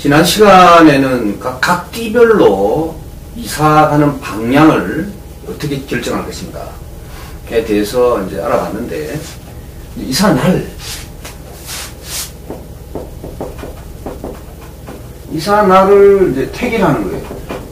지난 시간에는 각 띠별로 이사가는 방향을 어떻게 결정할 것인가에 대해서 이제 알아봤는데, 이사 날을 이제 택일하는 거예요.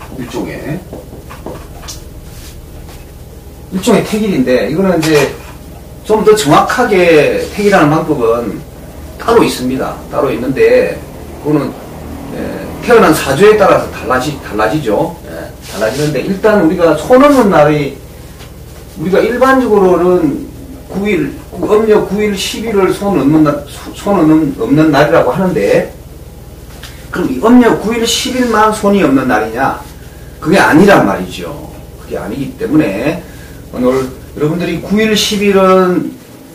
일종의 택일인데, 이거는 이제 좀 더 정확하게 택일하는 방법은 따로 있습니다. 따로 있는데, 그거는 태어난 사주에 따라서 달라지죠. 달라지는데, 일단 우리가 손 없는 날이, 우리가 일반적으로는 9일, 음력 9일 10일을 손 없는 날이라고 하는데, 그럼 이 음력 9일 10일만 손이 없는 날이냐? 그게 아니란 말이죠. 그게 아니기 때문에, 오늘 여러분들이 9일 10일은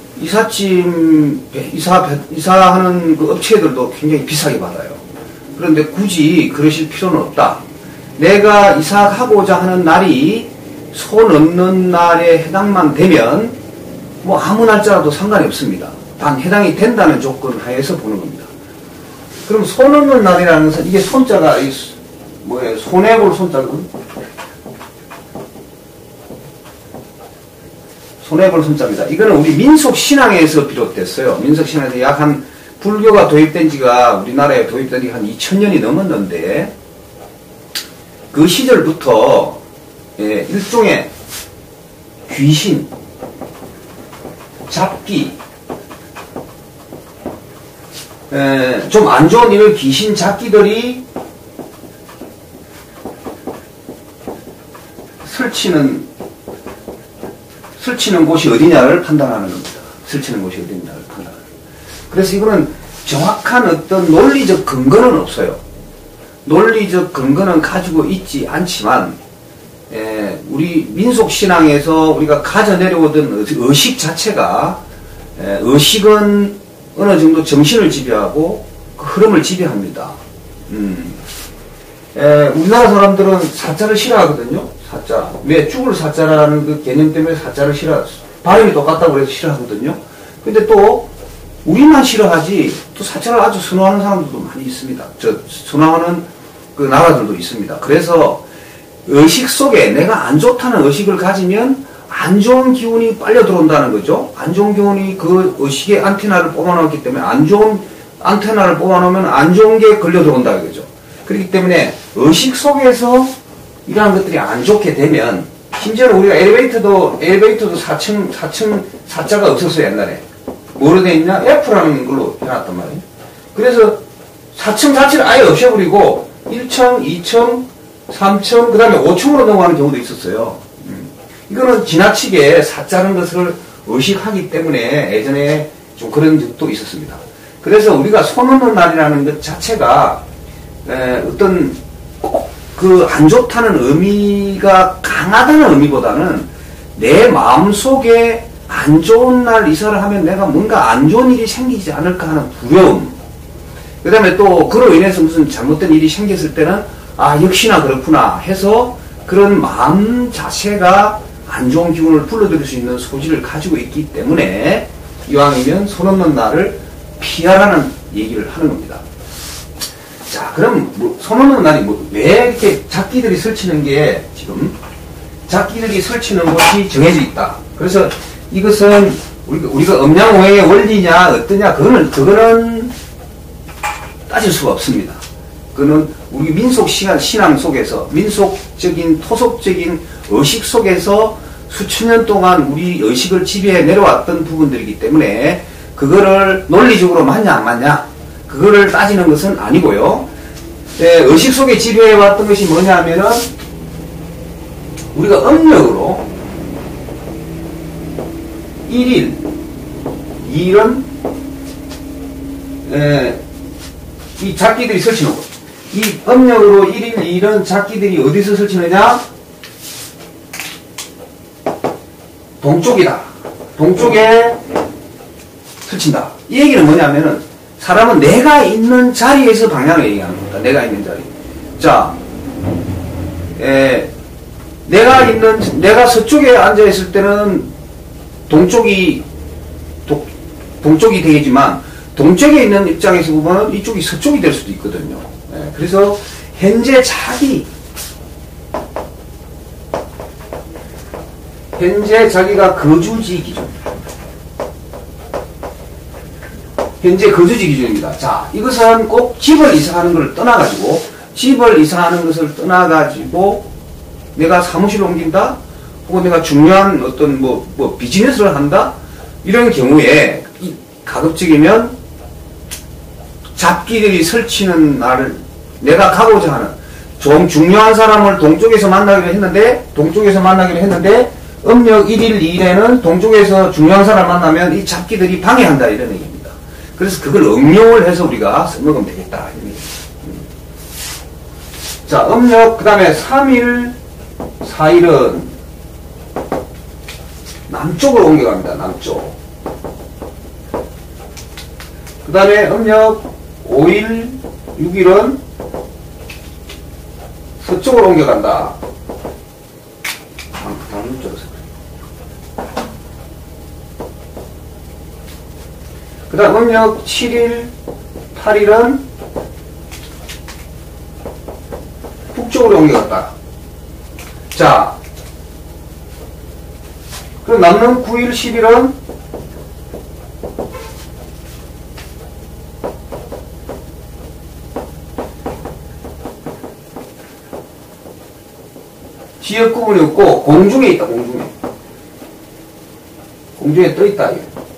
이사하는 그 업체들도 굉장히 비싸게 받아요. 그런데 굳이 그러실 필요는 없다. 내가 이사하고자 하는 날이 손 없는 날에 해당만 되면 뭐 아무 날짜라도 상관이 없습니다. 단 해당이 된다는 조건 하에서 보는 겁니다. 그럼 손 없는 날이라는 것은 이게 손자가 뭐예요? 손해볼 손자거든. 손해볼 손자입니다. 이거는 우리 민속신앙에서 비롯됐어요. 민속신앙에서 약 한 불교가 도입된 지가 우리나라에 도입된 지가 한 2000년이 넘었는데, 그 시절부터 일종의 귀신, 잡기, 좀 안 좋은 일을 귀신 잡기들이 설치는 곳이 어디냐를 판단하는 겁니다. 설치는 곳이 어디냐를 판단하는 겁니다. 그래서 이거는 정확한 어떤 논리적 근거는 없어요. 논리적 근거는 가지고 있지 않지만, 우리 민속신앙에서 우리가 가져내려오던 의식 자체가, 의식은 어느 정도 정신을 지배하고 그 흐름을 지배합니다. 우리나라 사람들은 사자를 싫어하거든요. 사자. 왜? 죽을 사자라는 그 개념 때문에 사자를 발음이 똑같다고 그래서 싫어하거든요. 근데 또 우리만 싫어하지 또 사자를 아주 선호하는 사람들도 많이 있습니다. 선호하는 그 나라들도 있습니다. 그래서 의식 속에 내가 안 좋다는 의식을 가지면 안 좋은 기운이 빨려 들어온다는 거죠. 안 좋은 기운이 그 의식의 안테나를 뽑아놓았기 때문에 안 좋은 안테나를 뽑아놓으면 안 좋은 게 걸려 들어온다 이거죠. 그렇기 때문에 의식 속에서 이러한 것들이 안 좋게 되면, 심지어는 우리가 엘리베이터도 4층 사자가 없었어요, 옛날에. 뭐로 돼 있냐? F라는 걸로 해놨단 말이에요. 그래서 4층 자체를 아예 없애버리고 1층, 2층, 3층, 그 다음에 5층으로 넘어가는 경우도 있었어요. 이거는 지나치게 사자는 것을 의식하기 때문에 예전에 좀 그런 적도 있었습니다. 그래서 우리가 손 없는 날이라는 것 자체가 어떤 그 안 좋다는 의미가 강하다는 의미보다는 내 마음속에 안 좋은 날 이사를 하면 내가 뭔가 안 좋은 일이 생기지 않을까 하는 두려움, 그 다음에 또 그로 인해서 무슨 잘못된 일이 생겼을 때는 역시나 그렇구나 해서 그런 마음 자체가 안 좋은 기운을 불러들일 수 있는 소지를 가지고 있기 때문에 이왕이면 손 없는 날을 피하라는 얘기를 하는 겁니다. 자, 그럼 손 없는 날이 왜 이렇게 잡기들이 설치는 게 지금 잡기들이 설치는 곳이 정해져 있다. 그래서 이것은 우리가 음양오행의 원리냐 어떠냐 그거는 따질 수가 없습니다. 그거는 우리 민속 신앙 속에서 민속적인 토속적인 의식 속에서 수천 년 동안 우리 의식을 지배해 내려왔던 부분들이기 때문에 그거를 논리적으로 맞냐 안 맞냐 그거를 따지는 것은 아니고요. 의식 속에 지배해왔던 것이 뭐냐 하면은 우리가 음력으로 1일 2일은 이 잡기들이 설치는 거. 이 음력으로 1일 2일은 잡기들이 어디서 설치느냐? 동쪽이다. 동쪽에 설친다. 이 얘기는 뭐냐면은 사람은 내가 있는 자리에서 방향을 얘기하는 겁니다. 내가 있는 자리. 자, 내가 서쪽에 앉아있을 때는 동쪽이 되겠지만, 동쪽에 있는 입장에서 보면 이쪽이 서쪽이 될 수도 있거든요. 그래서 현재 자기가 거주지 기준. 현재 거주지 기준입니다. 자, 이것은 꼭 집을 이사하는 것을 떠나가지고 내가 사무실을 옮긴다? 혹은 내가 중요한 어떤 비즈니스를 한다? 이런 경우에 가급적이면 잡기들이 설치는 날을 내가 가고자 하는 좀 중요한 사람을 동쪽에서 만나기로 했는데 음력 1일 2일에는 동쪽에서 중요한 사람을 만나면 이 잡기들이 방해한다 이런 얘기입니다. 그래서 그걸 응용을 해서 우리가 써먹으면 되겠다. 자, 음력 그 다음에 3일 4일은 남쪽으로 옮겨갑니다. 남쪽. 그 다음에 음력 5일 6일은 서쪽으로 옮겨간다. 다음 쪽에서. 그 다음 음력 7일 8일은 북쪽으로 옮겨갔다. 자, 그럼 남는 9일 10일은 지역 구분이 없고 공중에 있다. 공중에 떠 있다.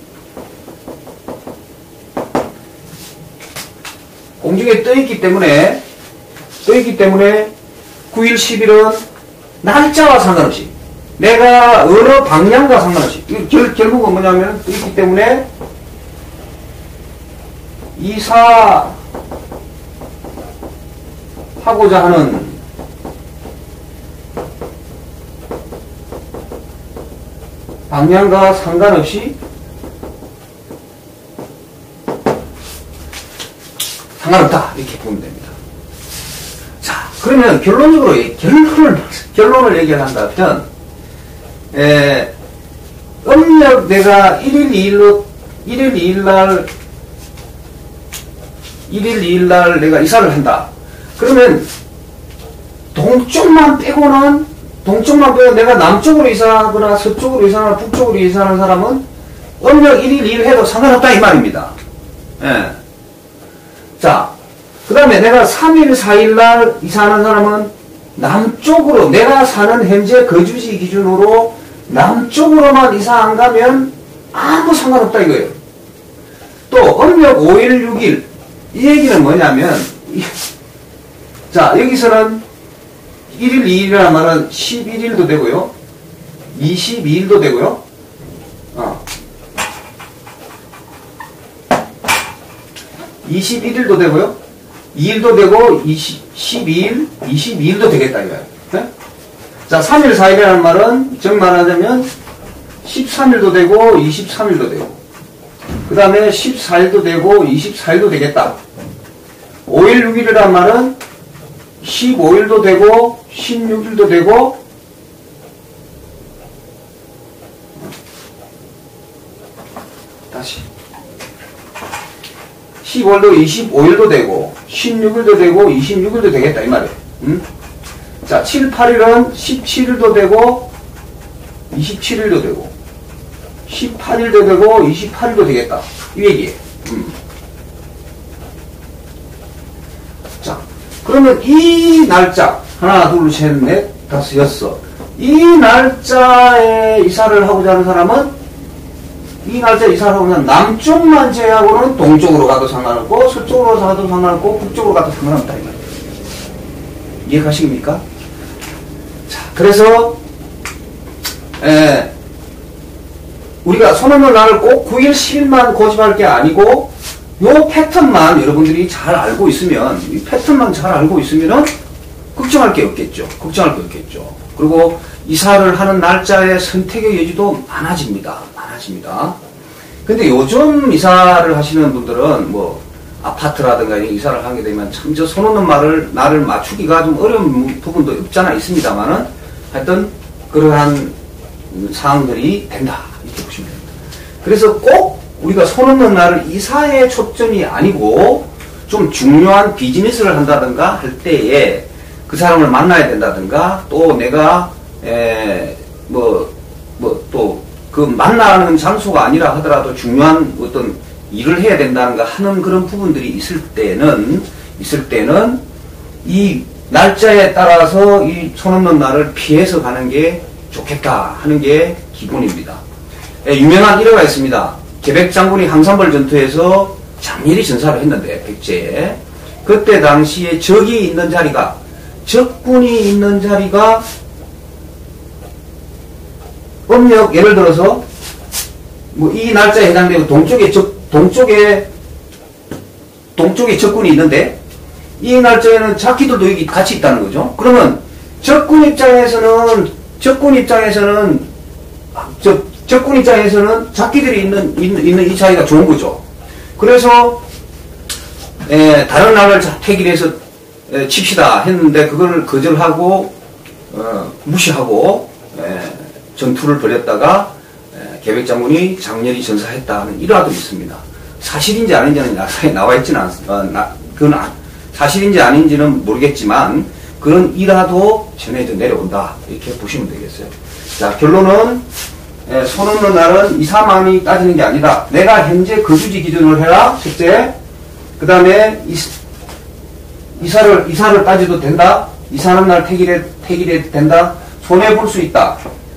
공중에 떠 있기 때문에 9일 10일은 날짜와 상관없이 내가 어느 방향과 상관없이 결국은 뭐냐면 떠 있기 때문에 이사하고자 하는 방향과 상관없이 상관없다 이렇게 보면 됩니다. 자, 그러면 결론적으로 결론을 얘기한다면 음력 내가 1일 2일 날 내가 이사를 한다. 그러면 동쪽만 빼고 내가 남쪽으로 이사하거나 서쪽으로 이사하거나 북쪽으로 이사하는 사람은 음력 1일 2일 해도 상관없다 이 말입니다. 예. 자, 그 다음에 내가 3일 4일 날 이사하는 사람은 남쪽으로 내가 사는 현재 거주지 기준으로 남쪽으로만 이사 안 가면 아무 상관없다 이거예요. 또 음력 5일 6일 이 얘기는 뭐냐면 자, 여기서는 1일 2일이라는 말은 11일도 되고요 22일도 되고요 21일도 되고요 2일도 되고 12일 22일도 되겠다 이거예요. 네? 자, 3일 4일이라는 말은 정 말하자면 13일도 되고 23일도 되고 그 다음에 14일도 되고 24일도 되겠다. 5일 6일이라는 말은 15일도 되고 16일도 되고 다시 15일도 25일도 되고 16일도 되고 26일도 되겠다 이 말이에요. 자, 7, 8일은 17일도 되고 27일도 되고 18일도 되고 28일도 되겠다 이 얘기예요. 자, 그러면 이 날짜 하나 둘 셋 넷 다섯 여섯 이 날짜에 이사를 하고자 하는 사람은 이 날짜에 이사를 하고자 하는 남쪽만 제외하고는 동쪽으로 가도 상관없고 서쪽으로 가도 상관없고 북쪽으로 가도 상관없다 이 말이에요. 이해가십니까? 자, 그래서 우리가 손없는 날을 꼭 9일 10일만 고집할 게 아니고 요 패턴만 여러분들이 잘 알고 있으면 이 패턴만 잘 알고 있으면은 걱정할 게 없겠죠. 그리고 이사를 하는 날짜의 선택의 여지도 많아집니다. 근데 요즘 이사를 하시는 분들은 뭐 아파트라든가 이사를 하게 되면 참 저 손 없는 날을 맞추기가 좀 어려운 부분도 없잖아 있습니다만은 하여튼 그러한 사항들이 된다 이렇게 보시면 됩니다. 그래서 꼭 우리가 손 없는 날을 이사에 초점이 아니고 좀 중요한 비즈니스를 한다든가 할 때에 그 사람을 만나야 된다든가 또 내가 또 그 만나는 장소가 아니라 하더라도 중요한 어떤 일을 해야 된다는가 하는 그런 부분들이 있을 때는 이 날짜에 따라서 이 손 없는 날을 피해서 가는 게 좋겠다 하는 게 기본입니다. 유명한 일화가 있습니다. 계백 장군이 항산벌 전투에서 장렬히 전사를 했는데 백제에 그때 당시에 적이 있는 자리가 적군이 있는 자리가 음력 예를 들어서 뭐 이 날짜에 해당되고 동쪽에 적군이 있는데 이 날짜에는 자기들도 여기 같이 있다는 거죠. 그러면 적군 입장에서는 자기들이 있는 이 자리가 좋은 거죠. 그래서 다른 날을 택일해서 칩시다 했는데 그걸 거절하고 무시하고 전투를 벌였다가 계백 장군이 장렬히 전사했다는 일화도 있습니다. 사실인지 아닌지는 나사에 나와 있지는 않습니다. 그건 사실인지 아닌지는 모르겠지만 그런 일화도 전해져 내려온다 이렇게 보시면 되겠어요. 자, 결론은 손 없는 날은 이사만이 따지는 게 아니다. 내가 현재 거주지 기준으로 해라. 첫째. 그 다음에 이사를 따져도 된다. 이사하는 날 택일해 된다. 손해볼 수 있다.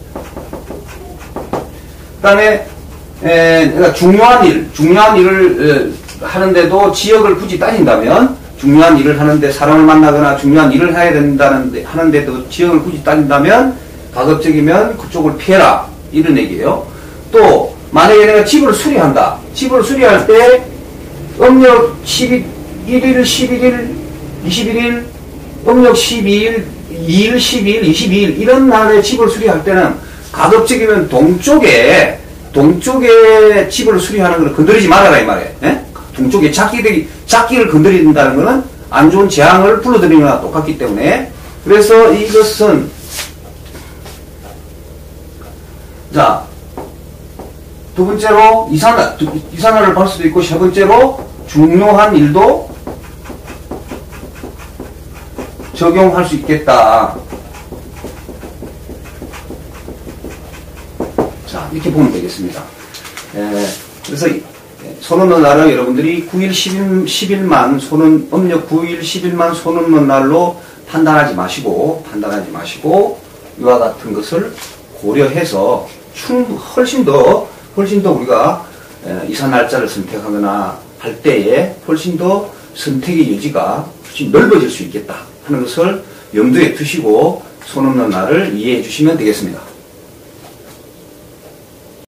그 다음에 내가 중요한 일을 하는데도 지역을 굳이 따진다면 중요한 일을 하는데 사람을 만나거나 중요한 일을 해야 하는데도 지역을 굳이 따진다면 가급적이면 그쪽을 피해라 이런 얘기예요. 또 만약에 내가 집을 수리한다. 집을 수리할 때 음력 1일, 11일, 21일, 음력 12일, 2일, 12일, 22일 이런 날에 집을 수리할 때는 가급적이면 동쪽에 집을 수리하는 걸 건드리지 말아라 이 말이에요. 예? 동쪽에 작기를 건드린다는 것은 안 좋은 재앙을 불러들이는 거나 똑같기 때문에 그래서 이것은 자, 두 번째로 이산화를 볼 수도 있고 세 번째로 중요한 일도 적용할 수 있겠다. 자, 이렇게 보면 되겠습니다. 그래서 손 없는 날은 여러분들이 9일, 10일만 음력 9일, 10일만 손 없는 날로 판단하지 마시고 이와 같은 것을 고려해서 훨씬 더 우리가 이사 날짜를 선택하거나 할 때에 훨씬 더 선택의 여지가 훨씬 넓어질 수 있겠다 하는 것을 염두에 두시고 손 없는 날을 이해해 주시면 되겠습니다.